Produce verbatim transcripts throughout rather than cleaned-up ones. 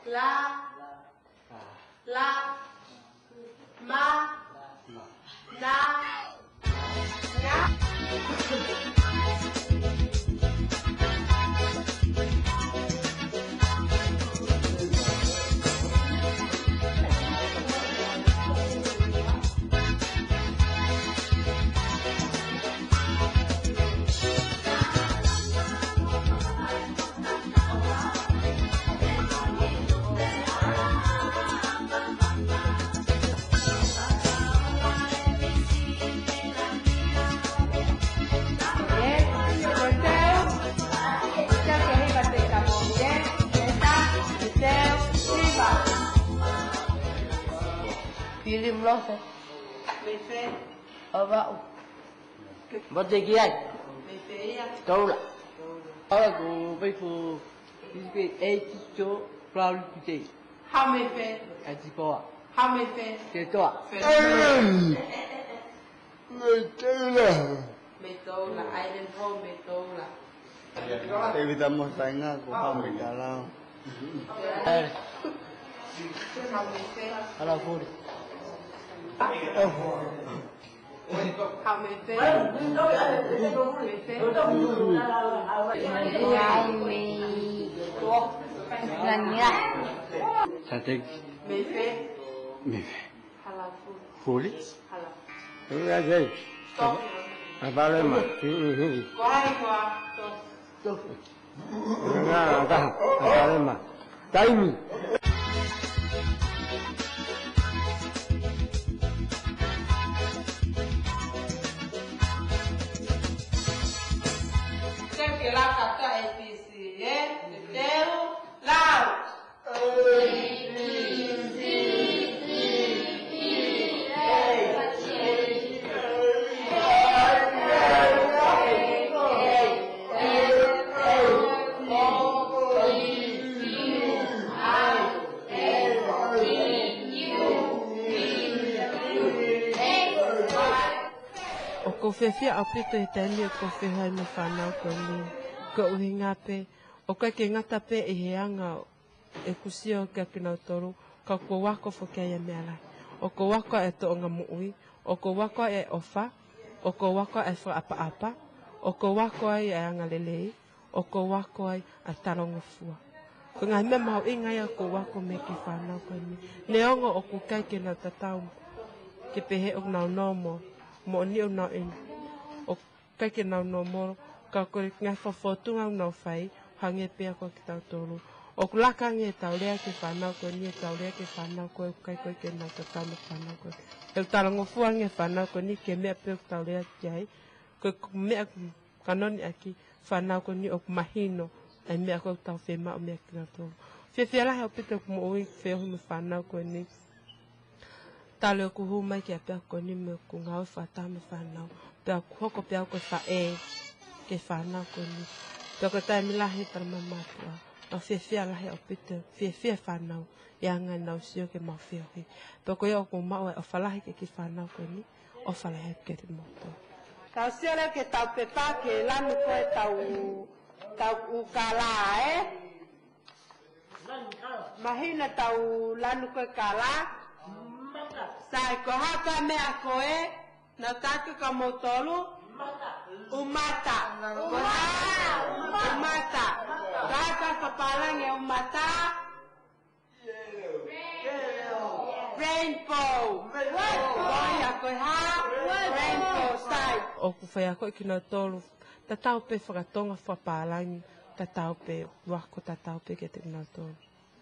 La. La. Ma. Na. Nya. Pilim lote. Mefe. Vava'u. Bategiai. Mefe ya. Tola. Ala ko pe ko iske eighty cho proud pite. How mefe? Atipoa. How mefe? Ke toa. Metola. Metola. Island home metola. Evitamos tainga ko kami kalau. Eh. How mefe? Ala furi. How mefe? Yami. Nanya. Satek. Mefe. Mefe. Halafu. Fuli. Halafu. Iya guys. Stop. Abale ma. Kuai kua. Stop. Enggak, enggak. Abale ma. Taimi. La kata A B C, eh? Detail, loud. A, B, C, D, E, F, G, H, I, O ko whewhia a pito e tani o ko whewhai me whanau ko ni. Ko uhi ngā pe, o kai ke ngata pe e he anga e kusio kia kina toru, ka ko wako whakea e mea lai. O ko wako e to o ngā muui, o ko wako e ofa, o ko wako e whaapa apa, o ko wako ai e anga lelei, o ko wako ai a taronga fua. Ko ngā mea mau ingai a ko wako me ki whanau ko ni. Ne ongo o ku kai kina tatau, ke pehe o ngā nomo, mo ni o nau ina. O kai ke nau no moro, ka kore ngai whawhotunga o nau whai, hange pia ko ki tau tolu. O kulaka nge tau rea ke whanau ko ni, e tau rea ke whanau ko, e kai koe ke nau tatau me whanau ko. E tarango fua nge whanau ko ni, ke mea pia tau rea ki ai, ko mea kanoni aki whanau ko ni o mahino, e mea ko tau whema o mea ki nau tolu. Whia whia lahe o pita ko mo ui wheo me whanau ko ni, tale o kuhu mai ki a pia ko ni me ku ngau whatau me whanau. Pia hoko pia ko wha e ke whanau ko ni. Pia ko tai milahi para mamatua. O whia whia lahi o pita, whia whia whanau. I anga nau sio ke mau whia hui. Pia ko ia o ku mau e o whalahi ke ki whanau ko ni. O whalahi ke te moto. Tau siara ke tau pepa ke lanu koe tau tau ukala e. Mahina tau lanu koe kala. Sai ko hata mea koe, na take ka motolu, umata. Umata. Kaka kapalange umata. Rainbow. Koia koe ha, rainbow sai. O ku whai ako i kina tolu, ta tau pe whakatonga whapalangi, ta tau pe wako, ta tau pe ke te kina tolu.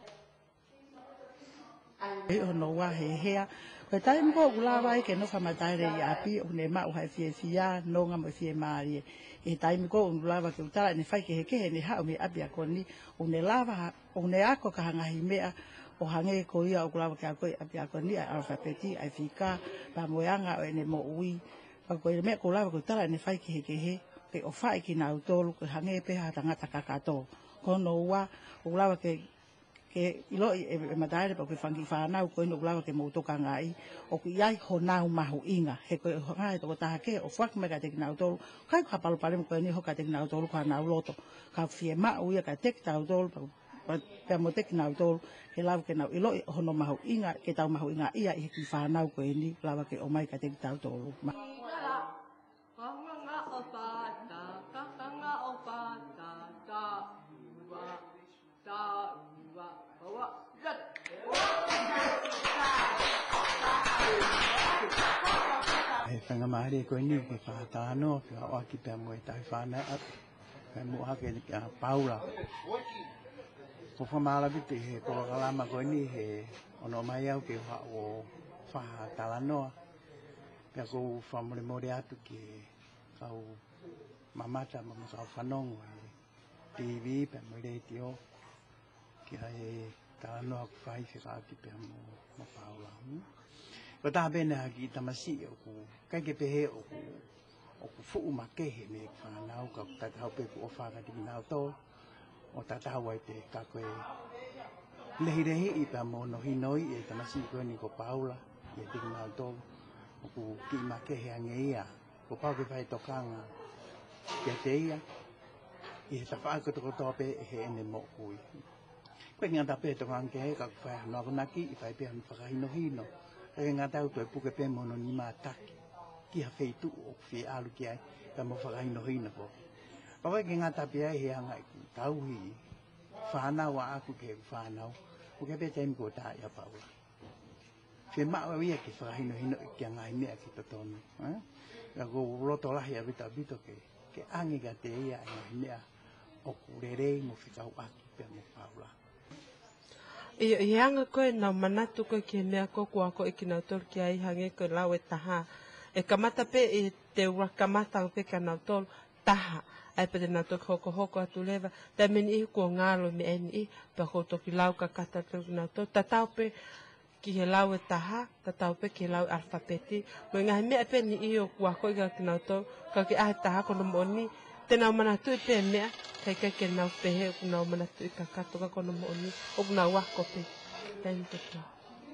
E ono wa he hea. Ko tai mo ula wa ke no whamatai re ia pi o ne ma o hai fie fia no nga mo fie maari. E tai mi ko ula wa ke utala ne fai ke he ke ne ha o me api a koni o ne lava o ne ako ka hanga hi mea o hange ko ia o ula wa ke a koe api a koni a alfabeti a fika pa moanga o ne mo ui. Pa ko me ko ula wa ke utala ne fai ke he ke he pe o fai ki na utolu ke hange pe ha tangata kakato. Ko no wa ula wa ke ke ilo e madare pa ke fangi fana ko no glava ke mo toka ngai o ku yai hona uma hu inga he ko ngai to ta ke o fak me ka te na to kai ka palo pale ko ni ho ka te na to ko na loto ka fie ma u ya ka te ta to pe mo te kina to he lava ke na ilo hono mahu inga ke tau mahu inga ia i ki whanau ko ni lava ke o mai ka te tau tolu ma e whanga maare ko ni ke whaatano ke o aki pe mo e tai whana at pe mo hake ni ka paula ko whamala vite he ko kalama ko ni he ono mai au ke wha o wha talanoa pe ko whamore more atu ke kau mamata mama kau whanongo he T V pe mo re tio ki ai talanoa ku whai se ka aki pe mo mo paula ko ta bene ki tamasi o ku kai ke pehe o ku o ku fu ma ke he me fa na o ka ta ta pe ku o fa ka di na to o ta ta wa te ka ko le hire hi pa mo no hi noi e tamasi ko ni ko paula e ti na to o ku ki ma ke he ange ia ko pa ke fai to kanga ke te ia e ta fa ko to to pe he ne mo ku ko ngi ta pe to kan ke ka fa no na ki i fa pe an fa hi no hi no e ngā tau toi puke pe mono ni mā taki ki ha wheitu o whi alu ki ai ka mo whakaino hina po. Pawa ki ngā tapi ai he anga i tau hi whanau a aku ke whanau o ke pe taimi ko tā ia paua. Whi mao ia ki whakaino hina ki a ngai mea ki tatonu. Ka ko roto lahi a vita vito ke ke angi ka te ia a ngai mea o kurerei mo whikau aki pe mo paula. Ia i hanga koe nā manatu koe ki he mea koko ako i ki nau tolu ki ai hange koe lau e taha. E kamata pe e te ura kamata pe ka nau tolu taha. Ai pe te nau toki hoko hoko atu lewa. Ta meni ihi kua ngalo me eni i pa ko toki lau ka kata toki nau tolu. Ta tau pe ki he lau e taha. Ta tau pe ki he lau alfabeti. Mo i ngahi mea pe ni i o kua ako i ka ki nau tolu. Ka ki ahe taha kono mo ni. Te nau manatu i pe mea. Kai kai ke nau pehe o nau manatu i ka kato ka kono mo ni. O nau wako pe. Tēnei te tō.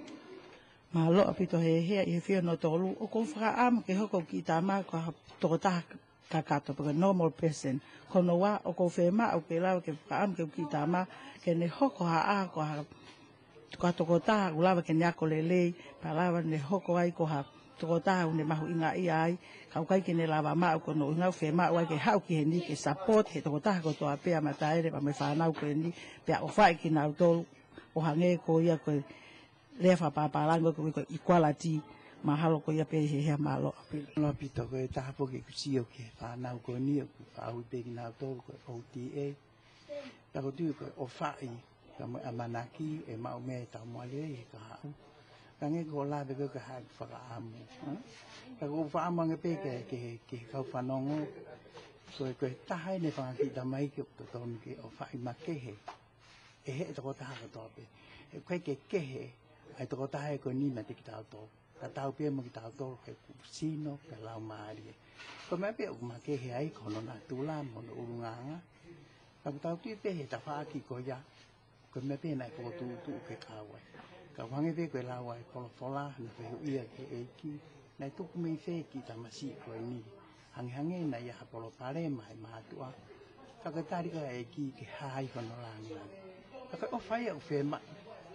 ma lo apito he he i he whio no tolu o kon whaka am ke hoko ki tā mā ko toko taha ka kato paka normal person kono wā o ko whema o ke lawa ke whaka am ke ki tā mā ke ne hoko ha a ko ha ko toko taha u lawa ke ne ako lelei pa lawa ne hoko ai ko ha toko taha u ne mahu inga i ai kau kai ke ne lawa mā o kono inga whema o ai ke hau ki he ni ke support he toko taha ko toa pea ma taere pa me whanau ko ni pea o whai ki nau tolu o hange ko ia ko lea whapapalango ko ko equality mahalo ko ia pe he he malo Lo pito ko e taha po ke kusio ke whanau ko ni o ku whau te ki nau tolu ko O T A. Ta ko tui ko o whai ka mo amanaki e mau me tau moale e ka hau. Ka nge ko lawe ko ka hau whakaamu. Ta ko whaamu ange pe ke ke ke kau whanongo. So e koe taha ne whangaki tamai ki o to tonu ke o whai ma kehe. E he e toko taha ka tope. E koe ke kehe ai toko taha e koe ni ma te ki tau tō. Ka tau pia mo ki tau tō ke kusino ke lau maari. Ko mea pia u ma kehe ai kono na tūla mo no urunganga. Ka tau tui pe he ta whaaki ko ia. Ko mea pia nai koko tū tū ke kāwai. Ka wange pe koe lau ai kono whola na whehu ia ke eiki. Nai tuku mei whee ki ta masi koe ni. Hangi hangi na ia hapolo pare mai mātua. Ka koe tarika eiki ke hai kono langi. Ka koe o whai au whee mai.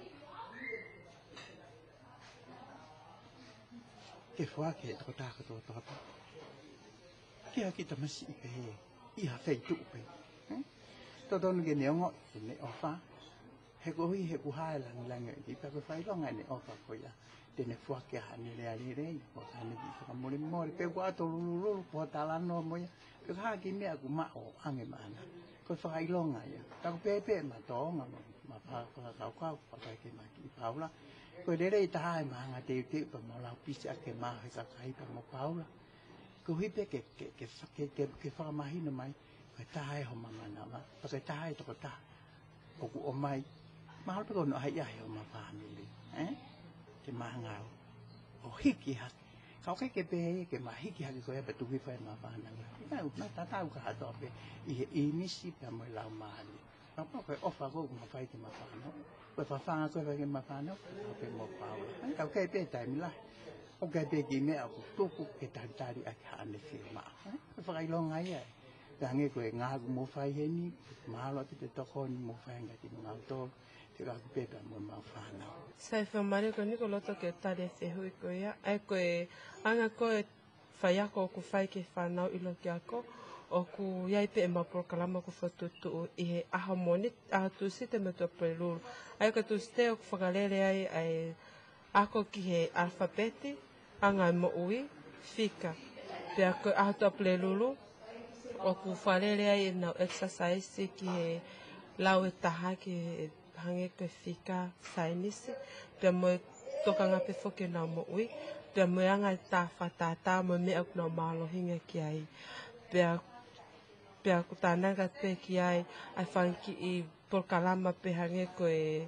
Ke whake e toko tāka tō tōta. Ke haki ta masi pe he. Iha whei tuu pe. Tō tōnu ke neongo i ne ofa. He ko hui he kuhae langi langi. I pa koe whai longa ne ofa ko ia. Tene whake hane rea re rei. Ko hane ki whakamore mori. Pe kua ato lulu lulu. Ko talano moia. Pe haki mea ku mao ange maana. Ko whai longa ia. Tako pepe ma tōnga mo. Ma whakakau kau. Whakai ke maki i paula. Ko re rei taha e maanga te te pa mo lau pisi a ke maha he kakai pa mo paula. Ko hipe ke ke ke ke ke ke whakamahina mai. Ko taha e ho mamana ma. Pa ke taha e toko taha. O ku o mai. Mahalo pe kono hai ahe o ma family. Eh? Te mahanga o. O hiki haki. Kau ke ke pe ke ma hiki haki ko e pa tuki whai ma whananga. Ika u na tatau ka hato pe. I he imisi pa mo lau mahani. Papa koe ofa ko ma whai te ma whanau. Koe whawhanga koe whai ke ma whanau. Koe mo paula. Kau kei pe taimi lai. O kei pe ki mea ku tuku ke tari tari a ki hane whima. Koe whakailonga ia. Tangi koe ngā ku mo whai heni, mahalo ati te toko ni mo whai ngai ti ngā tō, te kaku pepa mo mau whānau. Sai whamare ko niko loto ke tare whehui ko ia, ai koe anga koe whai ako o ku whai ke whanau ilo ki ako, o ku iai pe e maporo kalama ku whatutu i he aha moni, aha tūsi te metua preluru. Ai ka tūsi te o ku whakalere ai ai ako ki he alfabeti, anga mo ui, fika. Pea koe aha tua preluru, o ku whalere ai e nau exercise ki he lau e taha ki he hange koe fika sainisi. Pea moe toka ngā pe whoke nau mo ui. Pea moe anga e tā whatata mo mea ku nau mālohinga ki ai. Pea, pea ku tānanga pe ki ai, ai whanki i porkalama pe hange koe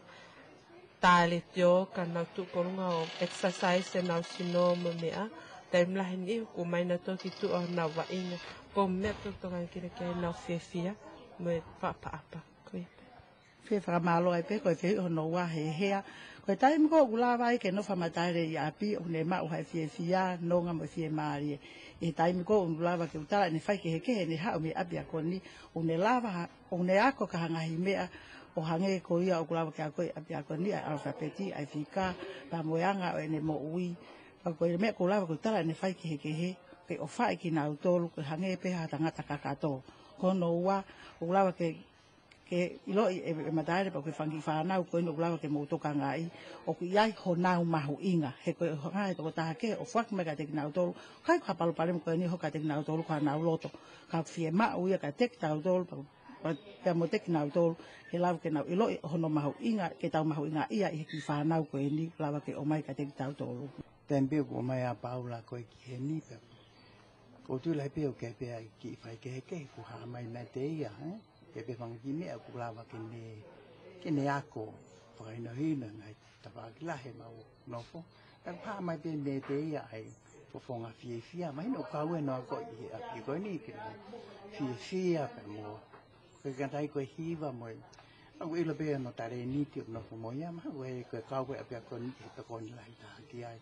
tāle te o ka nau tūkorunga o exercise e nau sino mo mea. Tai mlahi ni ku maina toki tu o nau wa inga. Po mea toka kira ki ai nau whiawhia, mo e whaapa koe. Whea whakamalo ai pe, koe whea hono wā he hea. Koe tai mko ula wai ke no whamataire i api, o ne mau hai whia whia, no ngā mo whia maari. E tai mko ula wai ke utara, ne whai ke he kehe, ne hao me api a koni, o ne lava, o ne ako ka hangahi mea, o hange ko ia o kulawa ke a koe api a koni, ai alfabeti, ai whika, pa moeanga o ene mo ui. Pa koe mea ko ula wai ke utara, ne whai ke he kehe, ke o whai ki nau tolu, ke hange pe ha tangata kakato. Kono ua, o ula wai ke ke ilo e mataere pa koe whangi whanau koe no ulawa ke moutoka ngai o ku iai ho nau mahu inga he koe ngai toko taha ke o whak mega teki nau tolu kai ka palu pare mo koe ni ho ka teki nau tolu ka nau loto ka fie ma uia ka teki nau tolu pa pia mo teki nau tolu he lawa ke nau ilo hono mahu inga ke tau mahu inga ia i he ki whanau koe ni ulawa ke o mai ka teki nau tolu Tempe ko mai a paula koe ki he ni pe ko tu lai pe o ke pe ki whai ke he ke ku ha mai na te ia eh ke pe whangi mea ku lawa ke ne, ke ne ako whakaino hina ngai tapaki lahe mau nofo. Kak pā mai pe ne te ia ai whawhonga fie fia, mai no kaue no ako i aki koe ni ke mo fie fia pe mo. Koe kantai koe hiwa mo e, aku ilo pe no tare ni ti o nofo mo ia, maha koe koe kaue api ako ni ke tako ni lahi taha ki ai.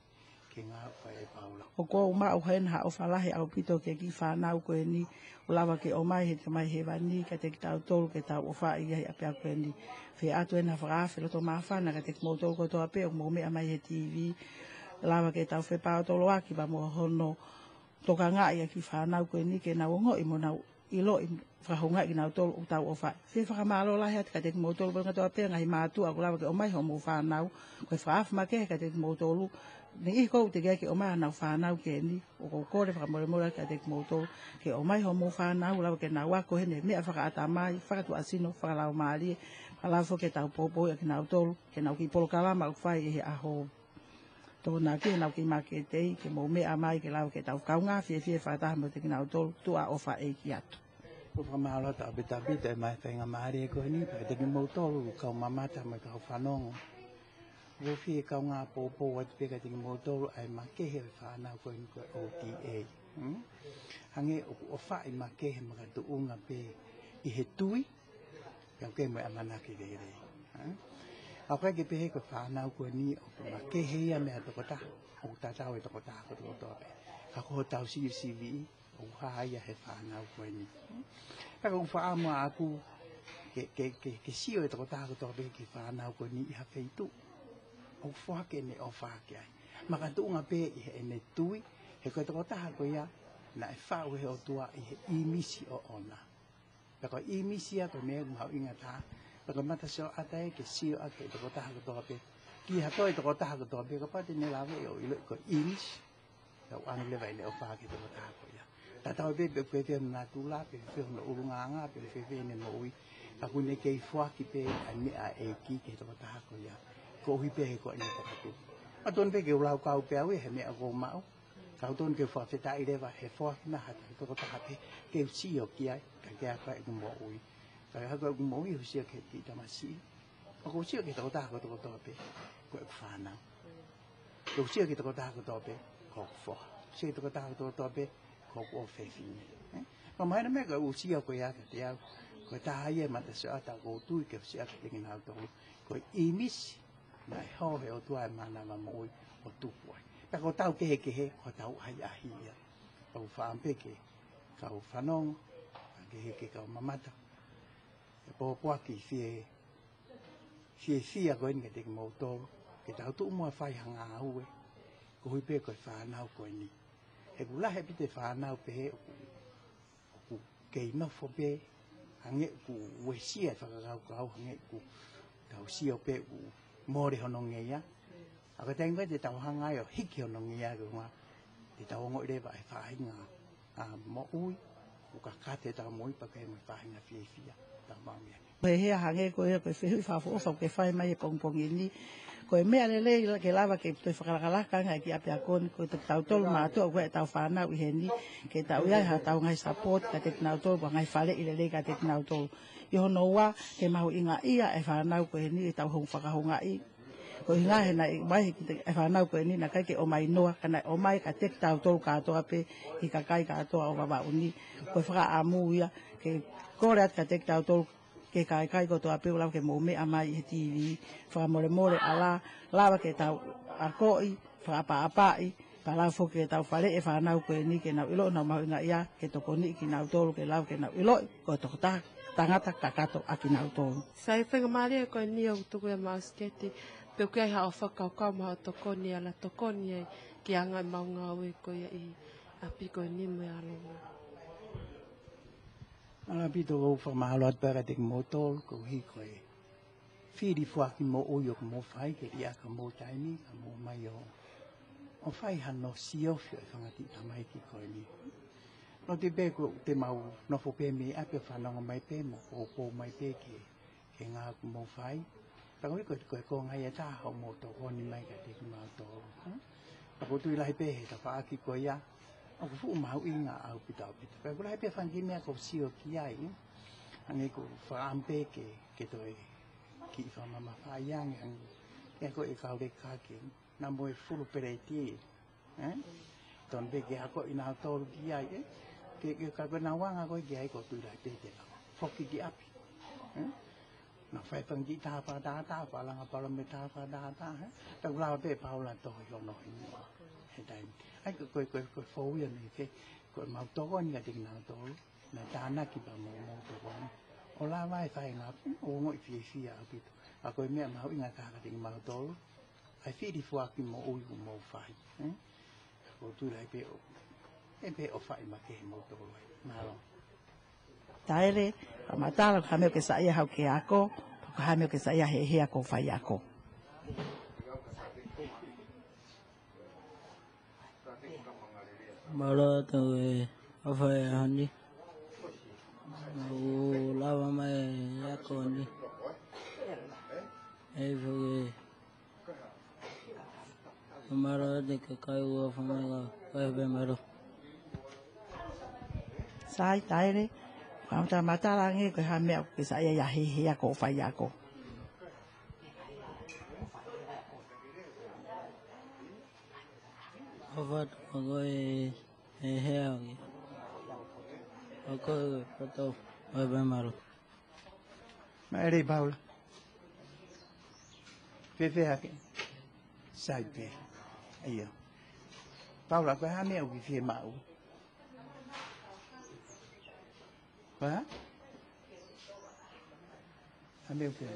O ko ma o hen ha o falahe au pito ke ki whanau koe ni o lawa ke o mai he te mai he wani ka te ki tau tolu ke tau o wha i hei api a koe ni whi atu ena whakawhi roto maa whana ka te ki mou tolu ko toa pe o mou mea mai he T V lawa ke tau whi pao tolo aki ba mo hono toka ngā i a ki whanau koe ni ke nau o ngoi mo nau ilo i whahonga i nau tolu o tau o wha whi whakamalo lahe ati ka te ki mou tolu ka toa pe ngai mātua o lawa ke o mai ho mou whanau koe whakawhi ma ke ka te ki mou tolu ni i ko te ke o mai na whanau ke ni o ko kore whakamore mora ka te moto ke o mai ho mo whanau lau ke na wako hene mea whakaata mai whakatu asino whakalau maari whalau ke tau popo e ke nau tolu ke nau ki polo kalama u whai e he aho tōna ki nau ki make tei ke mo mea mai ke lau ke tau kaunga fie fie whakataha mo te ki nau tolu tua o wha e ki atu Ko whamalo ta bita bita e mai whainga maari e koe ni pa te ki mo tolu kau mamata mai kau whanongo Wo fie kau ngā pōpō atu peka tiki mōtoro ai makehe o whanau koe ni koe O T A. Hmm? Hange o whai makehe maka tuunga pe i he tui, kau ke moe amanaki rei rei. Hmm? Au kai ke pehe koe whanau koe ni o koe makehe ia mea toko taha, o tatau e toko taha koe toko tope. Ka koho tau C C V I, o haia he whanau koe ni. Kaka u whaamua aku ke, ke, ke, ke sio e toko taha koe tope ki whanau koe ni i hawheitu. O whake ne o whake ai. Maka tuunga pe i he ene tui, he koe toko taha ko ia, na e whau he o tua i he imisi o ona. Pako imisi a koe mea kumau inga taha, pako mata seo atae ke sio a koe toko taha ko toka pe. Ki hato e toko taha ko toka pe, ka pate ne lawe e o ilo i koe imisi. Kau angle vai ne o whake toko taha ko ia. Tatau pe pe pe pe na tula, pe pe no urunganga, pe pe pe ne mo ui. Kaku ne kei whaki pe a mea e ki ke toko taha ko ia. Ko hi pe ko ni takatu. A ton pe ke ulau kau pe awe he me a ko mau. Kau ton ke fa feta i leva he fa na ha to ko tahape ke si o ki ai ka ke a ka mo ui. Ka ha ko mo ui si ke ti tamasi. O ko si ke to ta ko to ko pe ko fa na. Ko si ke to ta ko to pe ko fa. Si to ta ko to pe ko ko fe fi. Ko mai na me ko si ko ya ka te a ko ta ye ma te sa ta ko tu ke si a ke ngina to ko imis Nai ho he o tua e mana ma moi o tupu ai. Ka ko tau ke he ke he, ko tau ai ahi ia. Kau whaampe ke, kau whanong, ke he ke kau mamata. E po po ki sie sie sia ko ni ke mo to ke tau tu mo fai hanga au e. Ko hui pe ko fa na ko ni. E kula he pite fa na pe ku ke no fo pe hange ku we sia fa ka ka hange ku tau sia pe ku mo re hono nge ya. A ka teng te tau hanga yo hiki hono nge ya ko ma. Te tau ngo re ba fa nga a mo ui ku ka ka te tau mo pa ke mo fa nga fi fi ya ta ma mi. Pe he hange ko e ko fe fa fo fa ke fa mai pong pong ni. Ko e mea lele ke lava ke te whakarakalaka ngai ki apia koni ko te tau tolu mātua koe tau whanau i heni ke tau iai ha tau ngai support ka te tinau tolu pa ngai whale i lele ka te tinau tolu. I hono wā ke mahu inga ia e whanau koe heni e tau hong whakahonga i. Ko hinga he na i mai ki te e whanau koe heni na kai ke o mai noa kana o mai ka te tau tolu katoa pe i ka kai katoa o Vava'u ni. Ko e whaka amu ia ke kore at ka te tau tolu ke kai kai ko to ape ula ke mo me amai he T V fa more more ala lava ke tau a koi fa apa apa i para fo ke tau fale e fa nau ko ni ke na ilo na ma nga ia ke to ko ni ki na tolu ke lau ke na ilo ko to ta tangata kakato aki na tolu sai fenga mari ko ni o to ko ma sketi pe ko ha fa ka ka ma to ko ni ala to ko ni ki anga ma nga we ko i api ko ni me Alonga. Ala pito o fa mahalo at para te motor ko hi ko e. Firi fua ki mo o yo mo fai ke ia ka mo taimi ka mo mai o. O fai han no sio fio e fanga ti tamai ki ko ni. No te be ko te mau no fo pe mi ape fa no mai pe mo o po mai pe ke ke nga ko mo fai. Pa ko ko ko ko ngai ta ho mo to ko ni mai ka te ma to. Pa ko tu lai pe ta fa ki ko ya. O fu mau inga au pita pita. Pe kula pe fangi me ko sio ki ai. Ane ko fa ampe ke ke to e ki fa mama fa yang ang ke ko e ka le ka ke na mo e fulu pereti. Eh? Ton be ke ko ina to ki ai e. Ke ke ka ko na wanga ko ki ai ko tu lai pe te la. Fo ki ki api. Eh? Na fa fangi ta fa da ta fa la nga pa la me ta fa da ta. Eh? Pe kula pe pa la to yo no ni. He dai. Ai ko ko ko fo ya ni ke ko ma to ko ni ka ting na to na ta na ki pa mo mo to ko o la vai fai nga o mo fi fi a pi a ko me ma inga ka ka ting ma to ai fi di fo ki mo o mo fai eh ko tu lai pe o e pe o fai ma ke mo to ma lo taere ka matala ka me ke sa ia hau ke ako ka me ke sa ia he he ako fai ako. Malo tu apa ya ni? Oh, lava mai ya koni. Eh, boleh. Malo de que caiu a família, vai bem malo. Sai taere ka ta matala nge ko ha me ke sa ia ya he he ako fai ako. Apa tu agoi eh eh agi. Agoi patau vai bem malo. ma ere baula fe fe ha ke sai pe ayo Paula ko ha me o ki fe ma o va ha me o ke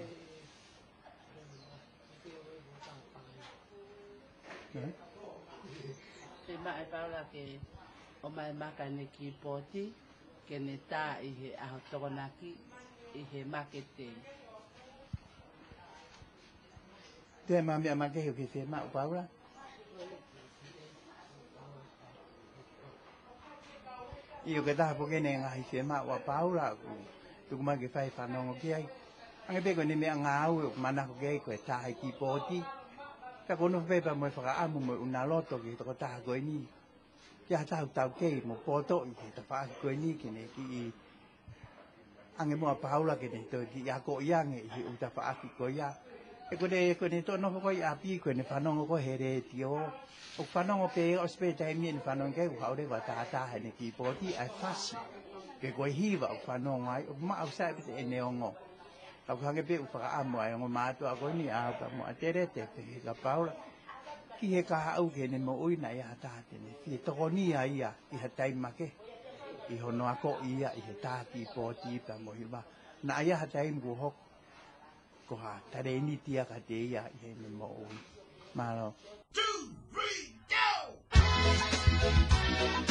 Te mai paula ke o mai maka ne ki poti ke ne tā i he aho tokonaki i he makete. te ma me ma ke o ki fe ma o Paula io che da poche ne ngai fe ma o Paula tu ma che fai fa no ke ai anche pe ko ne me nga o ma na ko ke ko ta ki poti ka kono fe pa mo fa amu mo una loto ki to ta ko ni ya ta ta ke mo poto i ta fa ko ni ki ne ki ange mo Paula ke ne to ki ya ko yang e u ta fa ki ko ya e ko ne ko ne to no ko ya pi ko ne fa no ko here ti o o fa no pe o spe ta mi ne fa no ke u ha o de wa ta ta ne ki poti ai fa si ke ko hi wa o fa no ngai o ma o sa pe ne o ngo ka ka ke pe u fa amo ai ngo ma to ko ni a ka mo te re te pe ka Paula ki he ka au ke ne mo ui na ya ta te ne ki to ni ai ya i ha tai ma ke i hono ako ia i he tāti pōti pa mo hiwa. Na ia hatai mgu hok ko ha tare ni tia ka te ia i he me mo ui. Maro. Two, three, go!